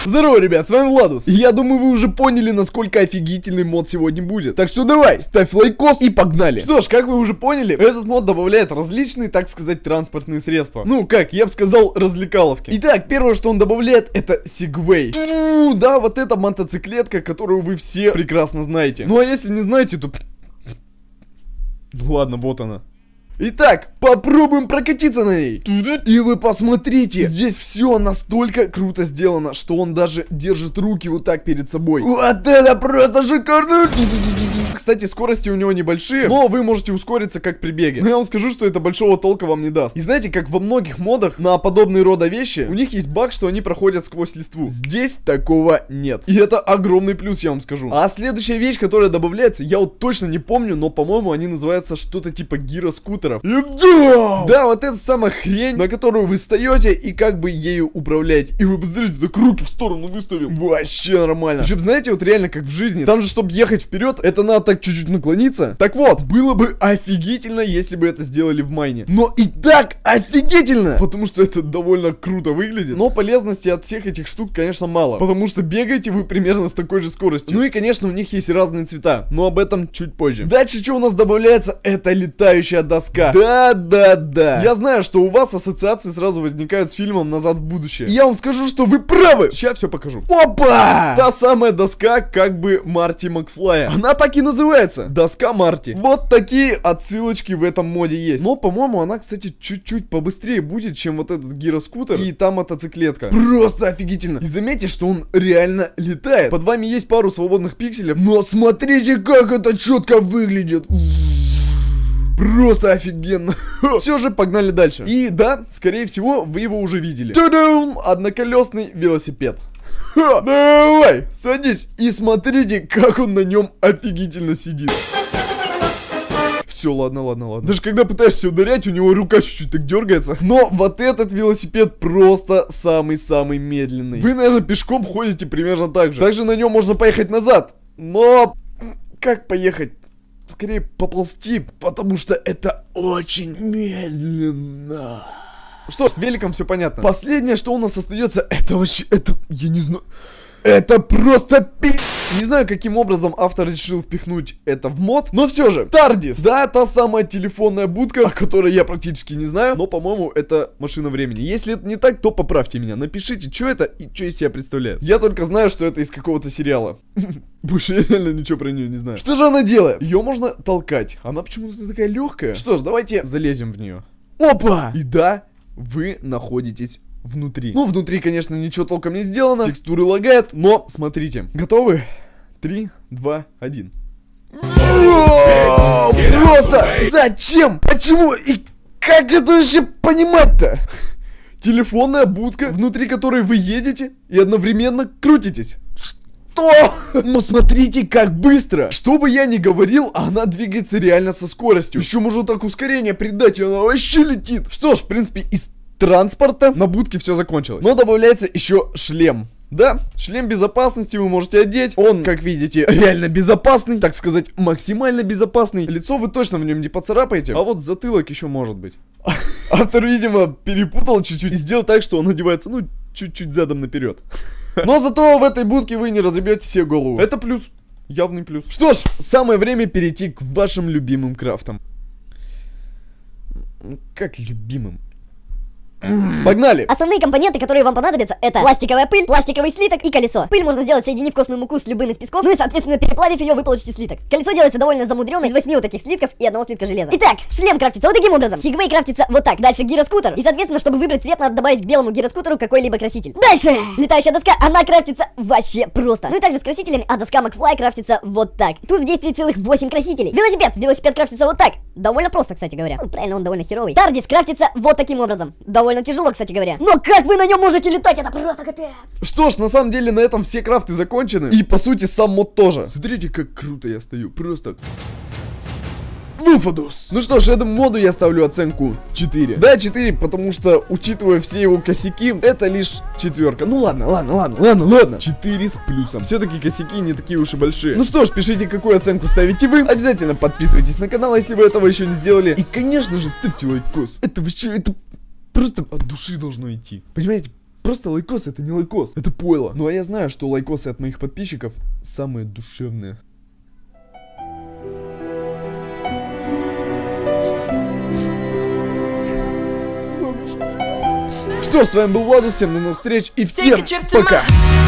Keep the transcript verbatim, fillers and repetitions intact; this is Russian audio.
Здорово, ребят, с вами Владус. И я думаю, вы уже поняли, насколько офигительный мод сегодня будет. Так что давай, ставь лайкос и погнали. Что ж, как вы уже поняли, этот мод добавляет различные, так сказать, транспортные средства. Ну, как, я бы сказал, развлекаловки. Итак, первое, что он добавляет, это сегвей. Да, вот эта мотоциклетка, которую вы все прекрасно знаете. Ну, а если не знаете, то... Ну ладно, вот она. Итак, попробуем прокатиться на ней. И вы посмотрите, здесь все настолько круто сделано, что он даже держит руки вот так перед собой. Вот это просто шикарно. Кстати, скорости у него небольшие, но вы можете ускориться как при беге. Но я вам скажу, что это большого толка вам не даст. И знаете, как во многих модах на подобные рода вещи, у них есть баг, что они проходят сквозь листву. Здесь такого нет. И это огромный плюс, я вам скажу. А следующая вещь, которая добавляется, я вот точно не помню, но, по-моему, они называются что-то типа гироскутеров. Да! Да, вот это самая хрень, на которую вы встаете и как бы ею управляете. И вы, посмотрите, так руки в сторону выставил. Вообще нормально. Причем, знаете, вот реально как в жизни. Там же, чтобы ехать вперед, это надо так чуть-чуть наклониться. Так вот, было бы офигительно, если бы это сделали в майне. Но и так офигительно! Потому что это довольно круто выглядит. Но полезности от всех этих штук, конечно, мало. Потому что бегаете вы примерно с такой же скоростью. Ну и, конечно, у них есть разные цвета. Но об этом чуть позже. Дальше, что у нас добавляется, это летающая доска. Да, да, да. Я знаю, что у вас ассоциации сразу возникают с фильмом «Назад в будущее». И я вам скажу, что вы правы. Сейчас все покажу. Опа! Та самая доска, как бы Марти Макфлая. Она так и называется. Доска Марти. Вот такие отсылочки в этом моде есть. Но, по-моему, она, кстати, чуть-чуть побыстрее будет, чем вот этот гироскутер и та мотоциклетка. Просто офигительно. И заметьте, что он реально летает. Под вами есть пару свободных пикселей. Но смотрите, как это четко выглядит. Просто офигенно. Все же, погнали дальше. И да, скорее всего, вы его уже видели. Та-дам! Одноколесный велосипед. Ха, давай, садись и смотрите, как он на нем офигительно сидит. Все, ладно, ладно, ладно. Даже когда пытаешься ударять, у него рука чуть-чуть так дергается. Но вот этот велосипед просто самый-самый медленный. Вы, наверное, пешком ходите примерно так же. Также на нем можно поехать назад. Но как поехать? Скорее поползти, потому что это очень медленно. Что ж, с великом все понятно. Последнее, что у нас остается, это вообще, это, я не знаю, это просто пи... Не знаю, каким образом автор решил впихнуть это в мод, но все же, Тардис, да, та самая телефонная будка, о которой я практически не знаю, но, по-моему, это машина времени. Если это не так, то поправьте меня, напишите, что это и что из себя представляет. Я только знаю, что это из какого-то сериала. Больше я реально ничего про нее не знаю. Что же она делает? Ее можно толкать. Она почему-то такая легкая. Что ж, давайте залезем в нее. Опа! И да, вы находитесь внутри. Ну, внутри, конечно, ничего толком не сделано. Текстуры лагают, но смотрите. Готовы? Три, два, один. Просто зачем? Почему? И как это вообще понимать-то? Телефонная будка, внутри которой вы едете и одновременно крутитесь. Что? Но смотрите, как быстро. Что бы я ни говорил, она двигается реально со скоростью. Еще можно так ускорение придать, и она вообще летит. Что ж, в принципе, из транспорта на будке все закончилось. Но добавляется еще шлем. Да, шлем безопасности вы можете одеть. Он, как видите, реально безопасный. Так сказать, максимально безопасный. Лицо вы точно в нем не поцарапаете. А вот затылок еще может быть. Автор, видимо, перепутал чуть-чуть и сделал так, что он одевается, ну, чуть-чуть задом наперед. Но зато в этой будке вы не разобьете себе голову. Это плюс. Явный плюс. Что ж, самое время перейти к вашим любимым крафтам. Как любимым? Погнали! Основные компоненты, которые вам понадобятся, это пластиковая пыль, пластиковый слиток и колесо. Пыль можно сделать, соединив костную муку с любым из песков, ну и, соответственно, переплавив ее, вы получите слиток. Колесо делается довольно замудренно из восьми вот таких слитков и одного слитка железа. Итак, шлем крафтится вот таким образом. Сегвей крафтится вот так. Дальше гироскутер. И, соответственно, чтобы выбрать цвет, надо добавить к белому гироскутеру какой-либо краситель. Дальше! Летающая доска, она крафтится вообще просто. Ну и также с красителями, а доска Макфлай крафтится вот так. Тут в действии целых восемь красителей. Велосипед! Велосипед крафтится вот так. Довольно просто, кстати говоря. Ну, правильно, он довольно херовый. Тардис крафтится вот таким образом. Довольно тяжело, кстати говоря. Но как вы на нем можете летать? Это просто капец. Что ж, на самом деле на этом все крафты закончены. И по сути сам мод тоже. Смотрите, как круто я стою. Просто... Вулфадус. Ну что ж, этому моду я ставлю оценку четыре. Да, четыре, потому что, учитывая все его косяки, это лишь четверка. Ну ладно, ладно, ладно, ладно, ладно. четыре с плюсом. Все-таки косяки не такие уж и большие. Ну что ж, пишите, какую оценку ставите вы. Обязательно подписывайтесь на канал, если вы этого еще не сделали. И, конечно же, ставьте лайкос. Это вообще, это просто от души должно идти. Понимаете? Просто лайкос это не лайкос, это пойло. Ну а я знаю, что лайкосы от моих подписчиков самые душевные. Что ж, с вами был Владус, всем до новых встреч и всем пока!